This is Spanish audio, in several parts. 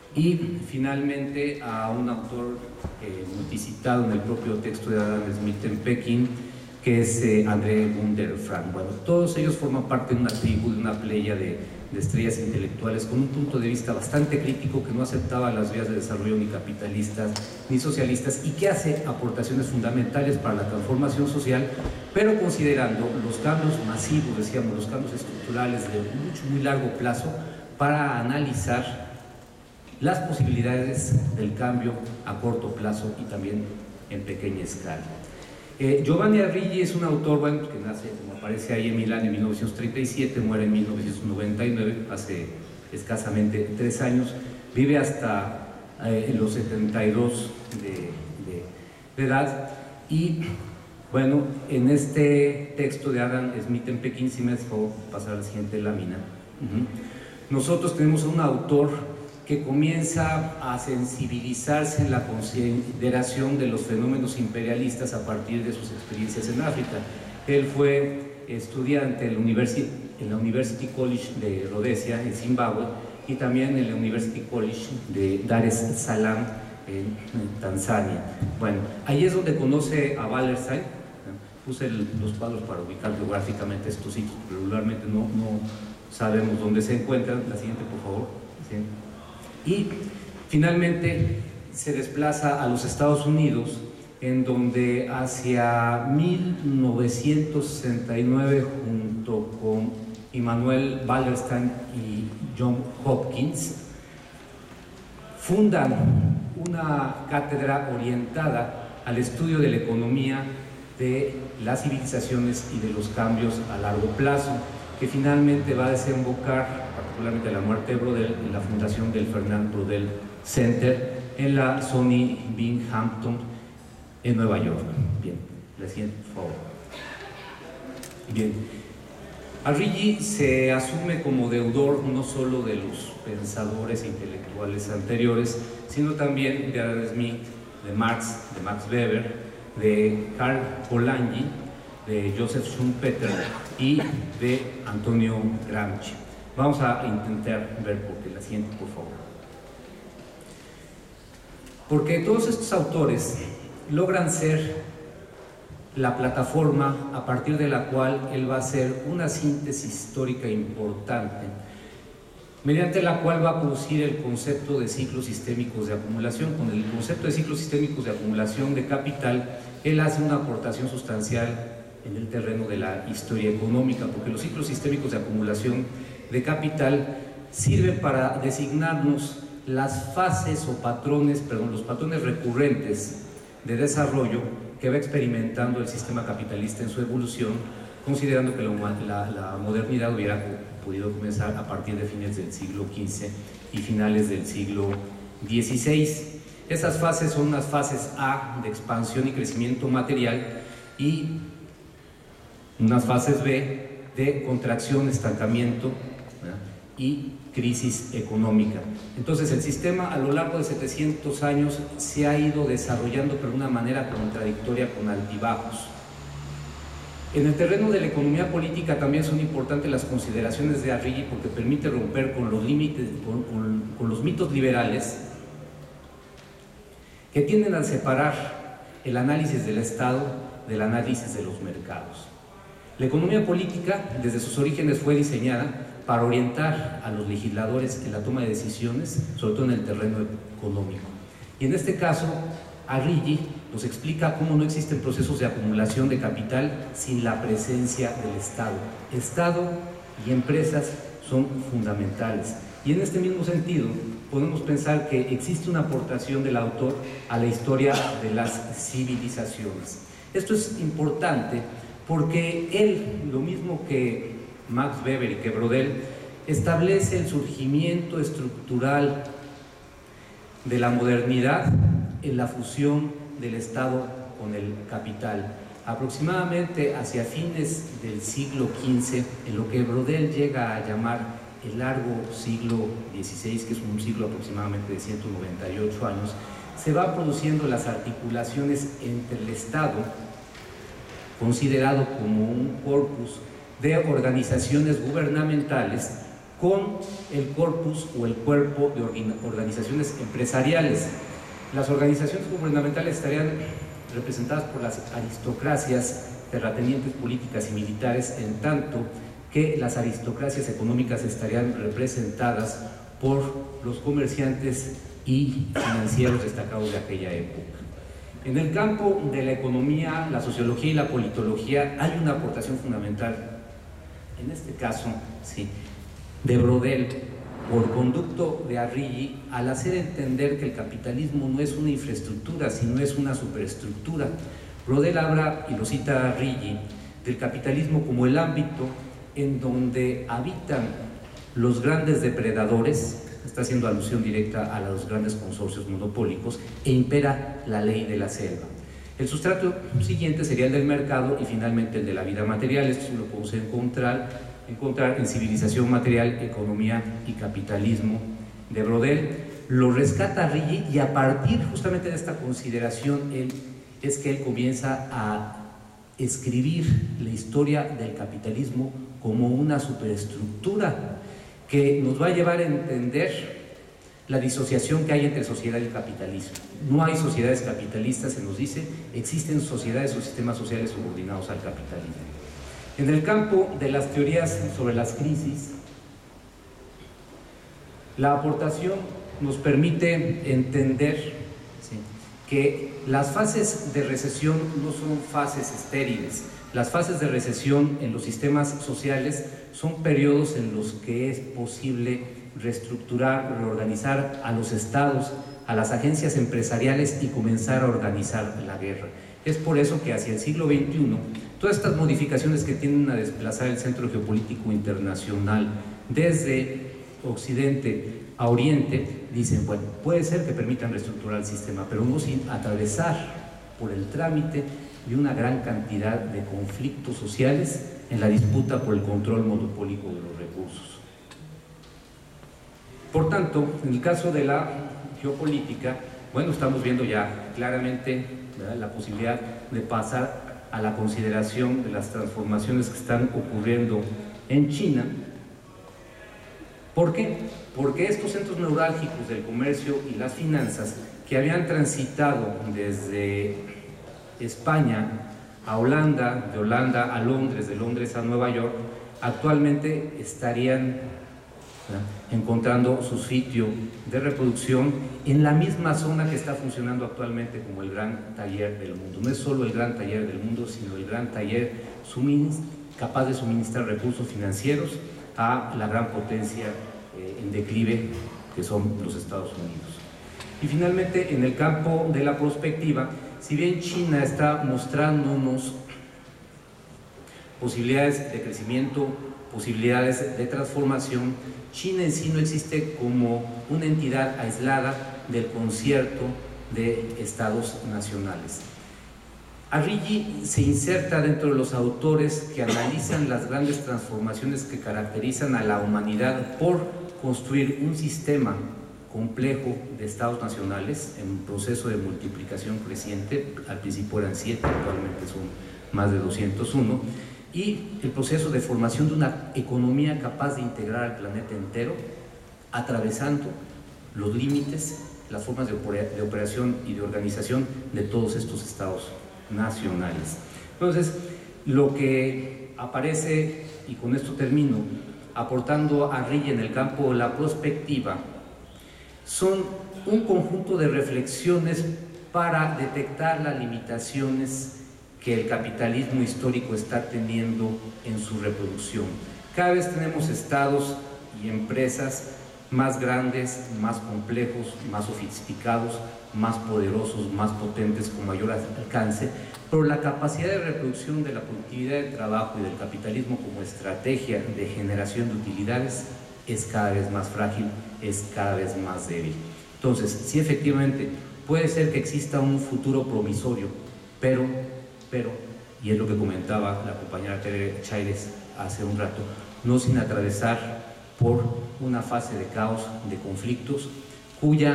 y finalmente a un autor multicitado en el propio texto de Adam Smith en Pekín, que es André Gunder Frank. Bueno, todos ellos forman parte de una tribu, de una playa de estrellas intelectuales con un punto de vista bastante crítico, que no aceptaba las vías de desarrollo ni capitalistas ni socialistas y que hace aportaciones fundamentales para la transformación social, pero considerando los cambios masivos, decíamos, los cambios estructurales de muy largo plazo, para analizar las posibilidades del cambio a corto plazo y también en pequeña escala. Giovanni Arrighi es un autor, bueno, que nace, como aparece ahí, en Milán en 1937, muere en 1999, hace escasamente 3 años, vive hasta los 72 de edad. Y bueno, en este texto de Adam Smith en Pekín, si me dejó pasar la siguiente lámina, nosotros tenemos a un autor que comienza a sensibilizarse en la consideración de los fenómenos imperialistas a partir de sus experiencias en África. Él fue estudiante en la University College de Rhodesia, en Zimbabue, y también en la University College de Dar es Salaam, en Tanzania. Bueno, ahí es donde conoce a Wallerstein. Puse los cuadros para ubicar geográficamente estos sitios, pero regularmente no sabemos dónde se encuentran. La siguiente, por favor. ¿Sí? Y finalmente se desplaza a los Estados Unidos, en donde hacia 1969, junto con Immanuel Wallerstein y John Hopkins, fundan una cátedra orientada al estudio de la economía de las civilizaciones y de los cambios a largo plazo, que finalmente va a desembocar, particularmente la muerte de Brodel, en la fundación del Fernand Brodel Center en la Sony Binghamton en Nueva York. Bien, la siguiente, por favor. Bien, Arrighi se asume como deudor no solo de los pensadores intelectuales anteriores, sino también de Adam Smith, de Max Weber, de Karl Polanyi, de Joseph Schumpeter y de Antonio Gramsci. Vamos a intentar ver por qué. La siguiente, por favor. Porque todos estos autores logran ser la plataforma a partir de la cual él va a hacer una síntesis histórica importante, mediante la cual va a producir el concepto de ciclos sistémicos de acumulación. Con el concepto de ciclos sistémicos de acumulación de capital, él hace una aportación sustancial en el terreno de la historia económica, porque los ciclos sistémicos de acumulación de capital sirven para designarnos las fases o patrones, los patrones recurrentes de desarrollo que va experimentando el sistema capitalista en su evolución, considerando que la modernidad hubiera podido comenzar a partir de fines del siglo XV y finales del siglo XVI. Esas fases son unas fases A de expansión y crecimiento material y unas fases B de contracción, estancamiento, ¿verdad?, y crisis económica. Entonces el sistema a lo largo de 700 años se ha ido desarrollando, pero de una manera contradictoria, con altibajos. En el terreno de la economía política también son importantes las consideraciones de Arrighi, porque permite romper con los límites, con los mitos liberales que tienden a separar el análisis del Estado del análisis de los mercados. La economía política, desde sus orígenes, fue diseñada para orientar a los legisladores en la toma de decisiones, sobre todo en el terreno económico. Y en este caso, Arrighi nos explica cómo no existen procesos de acumulación de capital sin la presencia del Estado. Estado y empresas son fundamentales. Y en este mismo sentido, podemos pensar que existe una aportación del autor a la historia de las civilizaciones. Esto es importante porque él, lo mismo que Max Weber y que Brodel, establece el surgimiento estructural de la modernidad en la fusión del Estado con el capital. Aproximadamente hacia fines del siglo XV, en lo que Brodel llega a llamar el largo siglo XVI, que es un siglo aproximadamente de 198 años, se van produciendo las articulaciones entre el Estado, considerado como un corpus de organizaciones gubernamentales, con el corpus o el cuerpo de organizaciones empresariales. Las organizaciones gubernamentales estarían representadas por las aristocracias terratenientes, políticas y militares, en tanto que las aristocracias económicas estarían representadas por los comerciantes y financieros destacados de aquella época. En el campo de la economía, la sociología y la politología hay una aportación fundamental, en este caso, sí, de Brodel, por conducto de Arrighi, al hacer entender que el capitalismo no es una infraestructura, sino es una superestructura. Brodel habla, y lo cita Arrighi, del capitalismo como el ámbito en donde habitan los grandes depredadores, está haciendo alusión directa a los grandes consorcios monopólicos, e impera la ley de la selva. El sustrato siguiente sería el del mercado y finalmente el de la vida material. Esto lo podemos encontrar en Civilización Material, Economía y Capitalismo de Brodel. Lo rescata Arrighi y a partir justamente de esta consideración es que él comienza a escribir la historia del capitalismo como una superestructura que nos va a llevar a entender la disociación que hay entre sociedad y capitalismo. No hay sociedades capitalistas, se nos dice, existen sociedades o sistemas sociales subordinados al capitalismo. En el campo de las teorías sobre las crisis, la aportación nos permite entender, ¿sí?, que las fases de recesión no son fases estériles. Las fases de recesión en los sistemas sociales son periodos en los que es posible reestructurar, reorganizar a los estados, a las agencias empresariales y comenzar a organizar la guerra. Es por eso que hacia el siglo XXI, todas estas modificaciones que tienden a desplazar el centro geopolítico internacional desde Occidente a Oriente, dicen, bueno, puede ser que permitan reestructurar el sistema, pero no sin atravesar por el trámite de una gran cantidad de conflictos sociales en la disputa por el control monopólico de los recursos. Por tanto, en el caso de la geopolítica, bueno, estamos viendo ya claramente, ¿verdad?, la posibilidad de pasar a la consideración de las transformaciones que están ocurriendo en China. ¿Por qué? Porque estos centros neurálgicos del comercio y las finanzas que habían transitado desde España a Holanda, de Holanda a Londres, de Londres a Nueva York, actualmente estarían encontrando su sitio de reproducción en la misma zona que está funcionando actualmente como el gran taller del mundo. No es solo el gran taller del mundo, sino el gran taller capaz de suministrar recursos financieros a la gran potencia en declive que son los Estados Unidos. Y finalmente, en el campo de la prospectiva, si bien China está mostrándonos posibilidades de crecimiento, posibilidades de transformación, China en sí no existe como una entidad aislada del concierto de estados nacionales. Arrighi se inserta dentro de los autores que analizan las grandes transformaciones que caracterizan a la humanidad por construir un sistema complejo de estados nacionales en un proceso de multiplicación creciente. Al principio eran 7, actualmente son más de 201, y el proceso de formación de una economía capaz de integrar al planeta entero, atravesando los límites, las formas de operación y de organización de todos estos estados nacionales. Entonces, lo que aparece, y con esto termino, aportando a Arrighi en el campo de la prospectiva, son un conjunto de reflexiones para detectar las limitaciones que el capitalismo histórico está teniendo en su reproducción. Cada vez tenemos estados y empresas más grandes, más complejos, más sofisticados, más poderosos, más potentes, con mayor alcance, pero la capacidad de reproducción de la productividad del trabajo y del capitalismo como estrategia de generación de utilidades es cada vez más frágil, es cada vez más débil. Entonces, sí, efectivamente, puede ser que exista un futuro promisorio, pero, y es lo que comentaba la compañera Tere Chávez hace un rato, no sin atravesar por una fase de caos, de conflictos, cuya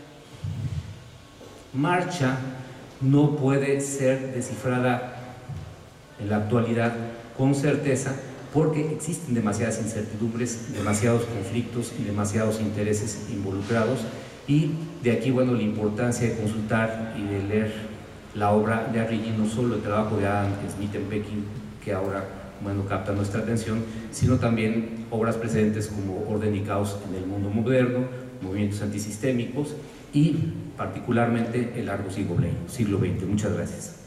marcha no puede ser descifrada en la actualidad con certeza, porque existen demasiadas incertidumbres, demasiados conflictos y demasiados intereses involucrados, y de aquí, bueno, la importancia de consultar y de leer la obra de Arrighi, no solo el trabajo de Adam Smith en Pekín, que ahora, bueno, capta nuestra atención, sino también obras precedentes como Orden y Caos en el Mundo Moderno, Movimientos Antisistémicos y particularmente el largo siglo XX. Muchas gracias.